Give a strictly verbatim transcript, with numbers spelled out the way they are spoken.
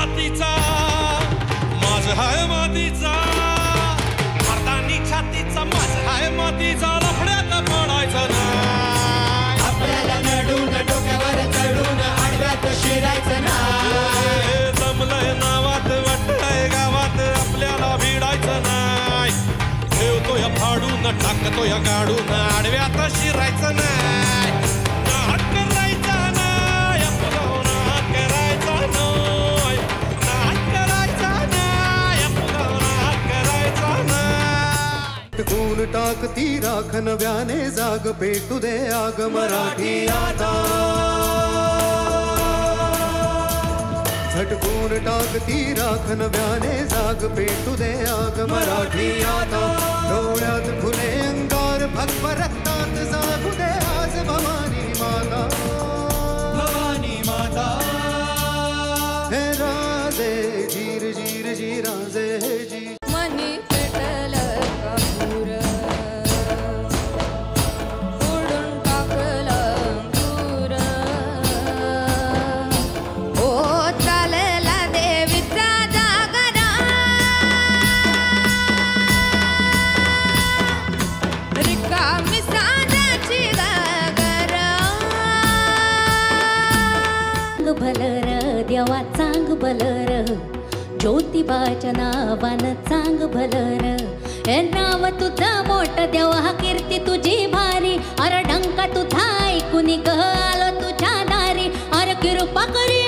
छातीचा माझ हाय मातीचा मर्दानी छातीचा माझ हाय मातीचा लफड्यात पडायचा नाही आपल्याला नडून डोक्यावर चढून आडव्यात शिरायचं नाही जमलंय नावात वाटतंय गावात आपल्याला भिडायचं नाही ठेवतो या फाडून टाकतो या गाडून आडव्यात शिरायचं नाही नाहक करायचा नाही आपलं नाहक करायचा नाही नाहक करायचा नाही आपलं नाहक करायचा नाही गुण टाकती राख नव्याने जाग पेटू दे आग मराठी आता झटकून टाकती राख नव्याने जाग पेटू दे आग मराठी आता डोळ्यात फुले अंगार भगव रक्तात जागू दे आज भवानी माता भवानी माता हे राजे जीर जीर जी राजे हे जी मनी पेटल कापूर फोडून टाकलं अंकुर ओ चालला देवीचा जागरा रिकामी साजाची गागरा भलर देवा चांग भलर ज्योतिबाच्या नावानं चांग भलर हे नाव तुझं मोठ देवा कीर्ती तुझी भारी अर ढंका तुझा ऐकून ग आलो तुझ्या दारी अर कृपा करी